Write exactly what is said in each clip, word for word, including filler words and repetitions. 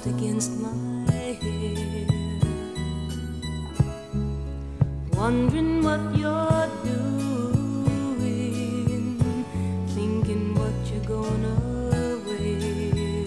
soft against my hair, wondering what you're doing, thinking what you're gonna wear.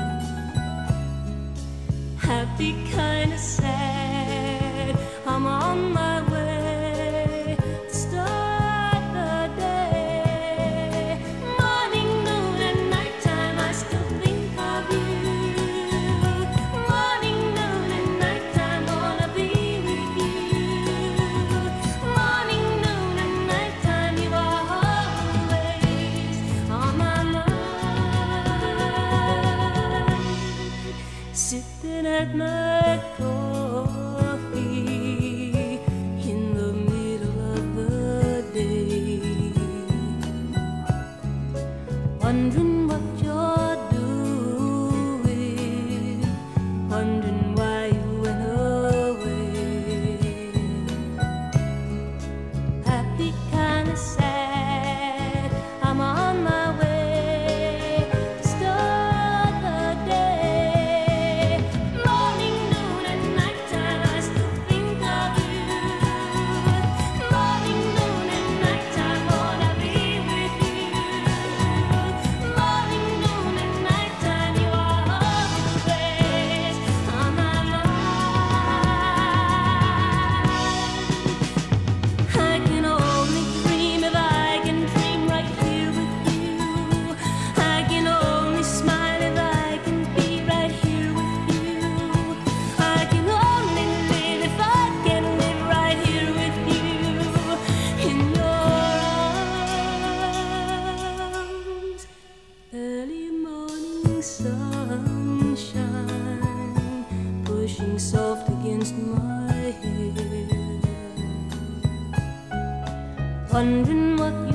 Happy, kinda sad, I'm on my way to start the day. Morning, noon, and nighttime, I still think of you. Morning, noon, and nighttime, wanna be with you. Morning, noon, and nighttime, you are always on my mind. Sipping at my coffee in the middle of the day, wondering what you're doing, wondering why you went away. Happy, kinda sad, I'm on my way to start the day. Morning, noon, and nighttime, I still think of you. Morning, noon, and nighttime, wanna be with you. Morning, noon, and nighttime, you are always on my mind. I can only dream if I can dream right here with you. I can only smile if I can be right here with you. I can only live if I can live right here with you. In your arms, early morning sunshine, pushing soft against my hair, wondering what